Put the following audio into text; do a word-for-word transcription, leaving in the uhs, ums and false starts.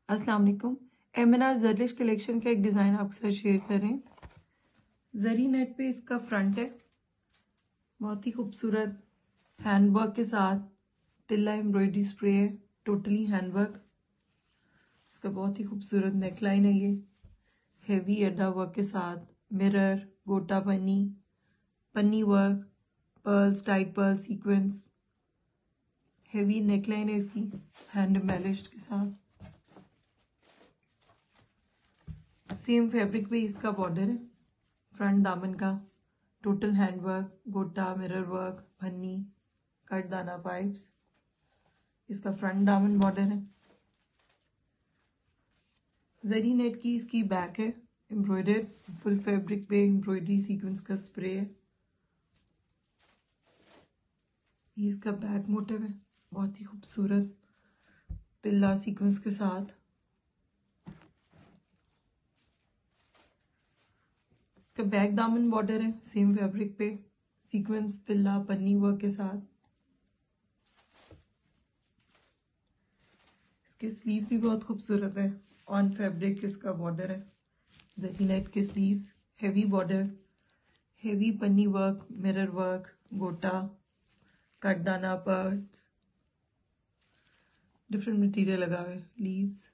अस्सलाम वालेकुम। एमना जर्लिश कलेक्शन का एक डिज़ाइन आपके साथ शेयर कर रहे हैं। जरी नेट पे इसका फ्रंट है, बहुत ही खूबसूरत हैंडवर्क के साथ तिल्ला एम्ब्रॉयडरी स्प्रे है, टोटली हैंडवर्क। इसका बहुत ही खूबसूरत नेकलाइन है, ये हेवी अड्डा वर्क के साथ मिरर, गोटा पन्नी, पन्नी work, pearls, tight pearl sequence, heavy neckline है इसकी हैंड एम्बेलिश्ड के साथ। सेम फैब्रिक पे इसका बॉर्डर है, फ्रंट दामन का total handwork, gota, mirror work, पन्नी, कट दाना पाइप्स। इसका फ्रंट दामन बॉर्डर है। जरी नेट की इसकी बैक है, एम्ब्रॉयडर्ड फुल फैब्रिक पे एम्ब्रॉयडरी सीक्वेंस का स्प्रे है। ये इसका बैक मोटिव है, बहुत ही खूबसूरत तिल्ला सीक्वेंस के साथ। इसका बैक दामन बॉर्डर है, सेम फैब्रिक पे सीक्वेंस तिल्ला पन्नी वर्क के साथ। इसके स्लीव्स भी बहुत खूबसूरत है, ऑन फैब्रिक इसका बॉर्डर है। जरी नेट के स्लीव्स, हेवी बॉर्डर, हेवी पन्नी work, mirror work, gota, cut दाना पर्ल्स, डिफरेंट मटेरियल लगा हुआ है, लीव्स।